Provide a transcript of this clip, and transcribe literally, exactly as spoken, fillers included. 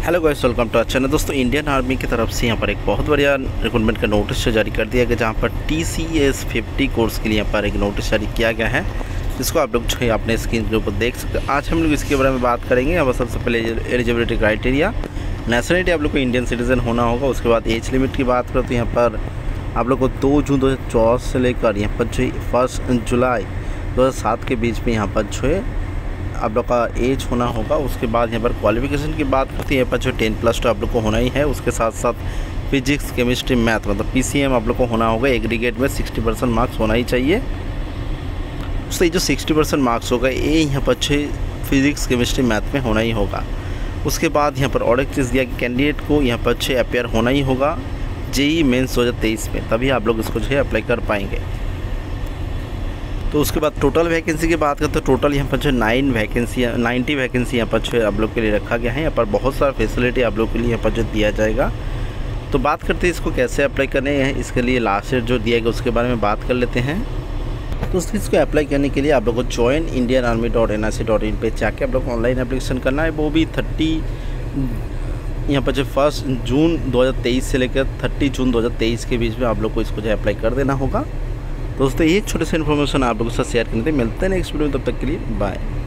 Hello guys, welcome to our channel. दोस्तों, Indian army की तरफ से यहाँ पर एक बहुत बढ़िया रिक्रूटमेंट का नोटिस जारी कर दिया गया, जहाँ पर T C S fifty course के लिए यहाँ पर एक नोटिस जारी किया गया है, जिसको आप लोग जो है अपने स्क्रीन के ऊपर देख सकते हैं। आज हम लोग इसके बारे में बात करेंगे। यहाँ पर सबसे पहले एलिजिबिलिटी क्राइटेरिया, नेशनलिटी आप लोग को इंडियन सिटीजन होना होगा। उसके बाद एज लिमिट की बात करें तो यहाँ पर आप लोग को दो जून दो हज़ार चौदह से लेकर यहाँ पर जो फर्स्ट जुलाई दो हज़ार सात के बीच में यहाँ पर जो है आप लोग का एज होना होगा। उसके बाद यहाँ पर क्वालिफिकेशन की बात करते हैं, यहाँ पर जो टेन प्लस टू आप लोग को होना ही है। उसके साथ साथ फिजिक्स, केमिस्ट्री, मैथ मतलब पी सी एम आप लोग को होना होगा। एग्रीगेट में सिक्सटी परसेंट मार्क्स होना ही चाहिए। उससे जो सिक्सटी परसेंट मार्क्स होगा ये यहाँ पर जो फिजिक्स, केमिस्ट्री, मैथ में होना ही होगा। उसके बाद यहाँ पर और एक चीज़ दिया कि कैंडिडेट को यहाँ पर जो अपेयर होना ही होगा जेई मेंस दो हज़ार तेईस में, तभी आप लोग इसको जो है अप्लाई कर पाएंगे। तो उसके बाद टोटल वैकेंसी की बात करते हैं, टोटल यहाँ पर जो नाइन वैकेंसी नाइन्टी वैकेंसी यहाँ पर जो आप लोग के लिए रखा गया है। यहाँ पर बहुत सारा फैसिलिटी आप लोग के लिए यहाँ पर जो दिया जाएगा। तो बात करते हैं इसको कैसे अप्लाई करने हैं। इसके लिए लास्ट डेट जो दिया गया उसके बारे में बात कर लेते हैं। तो उस चीज़ को अप्लाई करने के लिए आप लोग को join Indian army dot N I C dot in पर जाके आप लोग को ऑनलाइन एप्लीकेशन करना है। वो भी थर्टी यहाँ पर जो फर्स्ट जून दो हज़ार तेईस से लेकर थर्टी जून दो हज़ार तेईस के बीच में आप लोग को इसको जो है अप्लाई कर देना होगा। दोस्तों, ये छोटे से इन्फॉर्मेशन आप लोगों के साथ शेयर करने थे। मिलते हैं नेक्स्ट वीडियो में, तब तक के लिए बाय।